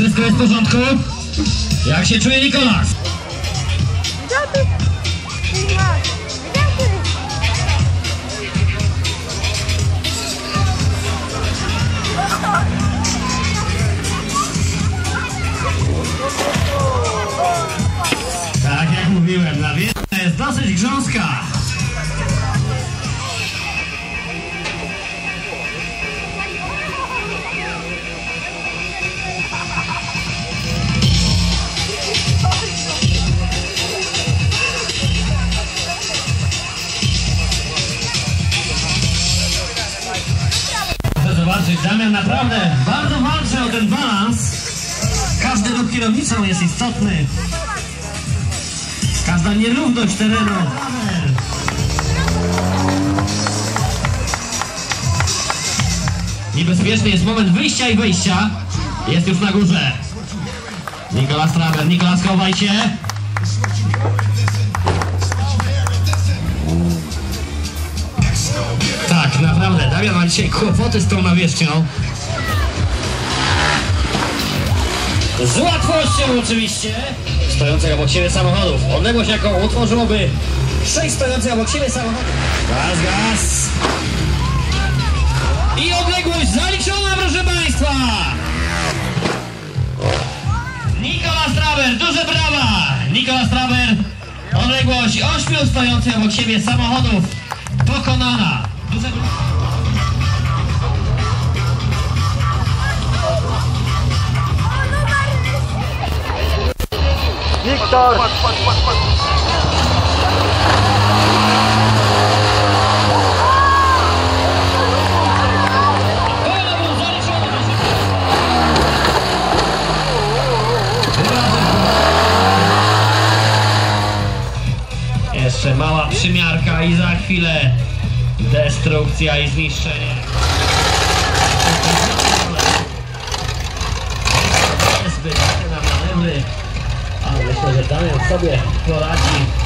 Wszystko jest w porządku? Jak się czuje Nikolas? Tak jak mówiłem, nawierzchnia jest dosyć grząska. Proszę zobaczyć, Damian naprawdę bardzo walczy o ten balans. Każdy ruch kierownicą jest istotny. Każda nierówność terenu. Niebezpieczny jest moment wyjścia i wejścia. Jest już na górze. Nikolas Traber. Nikolas, chowaj się. Tak, naprawdę. Damian ma dzisiaj kłopoty z tą nawierzchnią. Z łatwością oczywiście. Stojących obok siebie samochodów. Odległość jaką utworzyłoby 6 stojących obok siebie samochodów. Gaz. I odległość zaliczona, proszę Państwa. Nikolas Traber, duże brawa. Nikolas Traber, odległość 8 stojących obok siebie samochodów pokonana. Duże brawa. Wiktor! Jeszcze mała przymiarka i za chwilę destrukcja i zniszczenie. Niezbyt na manewry, ale myślę, że Damian sobie poradzi.